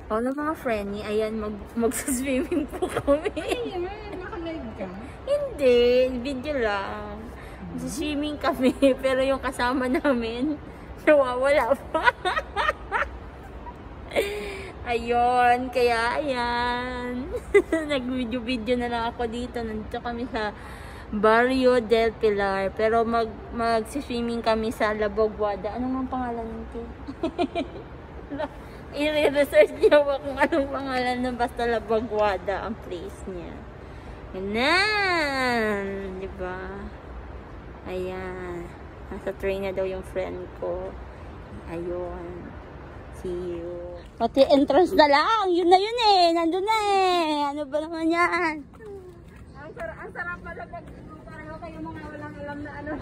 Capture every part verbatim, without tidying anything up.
O na mga friendly, ayan, mag magsaswimming po kami. Ay, naka-live ka? Hindi, video lang. Swimming kami, pero yung kasama namin, nawawala pa. Ayun, kaya ayan. Nag-video-video na lang ako dito. Nandito kami sa Barrio del Pilar. Pero mag mag-swimming kami sa Laboguada. Ano mang pangalan nito? I-research niyo ba kung anong pangalan na basta Laboguada ang place niya. Ganun. Diba? Ayan. Nasa train na daw yung friend ko. Ayun. See you. Pati entrance na lang. Yun na yun eh. Nandun na eh. Ano ba naman yan? Ang sarap, ang sarap pala pag pareho kayo mga walang alam na ano.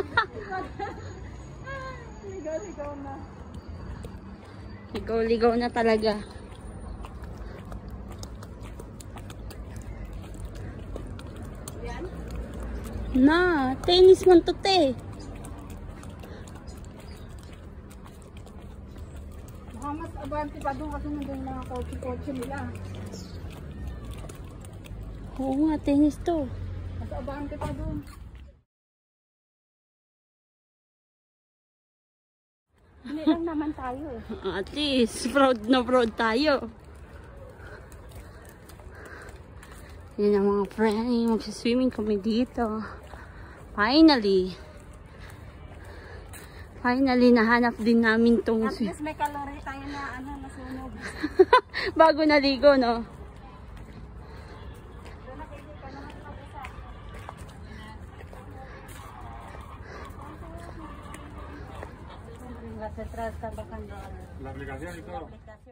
Ligaw-ligaw na. Ligaw-ligaw na talaga. Yan? Na, tennis man to te. Baka mas abante pa doon kasi nandun mga kotse-kotse nila. Oo nga, tennis to. Mas abante pa doon. Hindi lang naman tayo eh. At least, proud na proud tayo. Yun ang mga friend. Magsiswimming kami dito. Finally. Finally, nahanap din namin tong... At least may calorie tayo na ano, nasunog. Bago naligo, no? La aplicación y todo.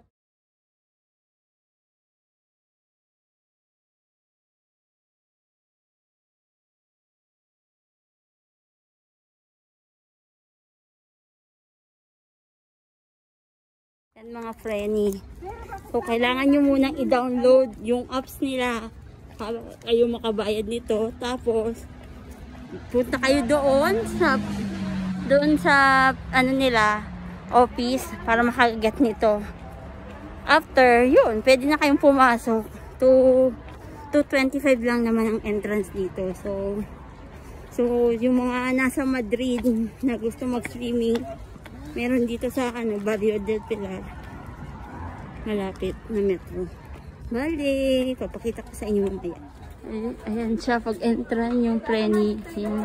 Yan mga frenny. So, kailangan nyo munang i-download yung apps nila para kayo makabayad nito. Tapos, punta kayo doon sa doon sa ano nila, office para makagat nito. After, yun, pwede na kayong pumasok. To two twenty-five lang naman ang entrance dito. So, so yung mga nasa Madrid na gusto mag-swimming, meron dito sa ano, Barrio del Pilar. Malapit na metro. Bali, papakita ko sa inyo mamaya. Ayan, ayan siya pag enter yung Frenny.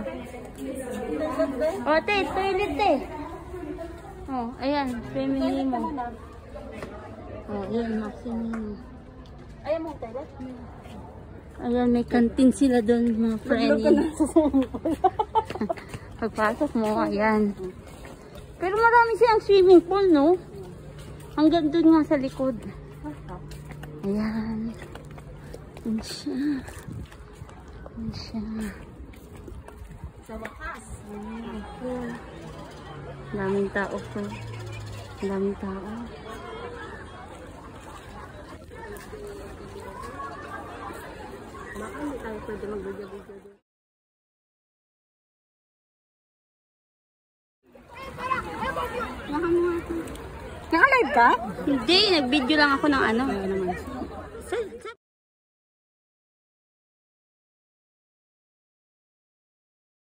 O, te, toilet te. O, ayan, feminine mo. O, ayan, maximum. Ayaw mo tayo? Ayan, may canteen sila doon, mga Frenny. Pagpasok mo, ayan. Pero marami siyang swimming pool, no? Hanggang doon nga sa likod. Ayan. Ayan siya. Ayan siya. Sa wakas. Ayan. Daming tao po. Daming tao. Baka hindi tayo pwede mag-video-video doon. Naka-live ka? Hindi, nag-video lang ako ng ano. Ano naman? Sa, sa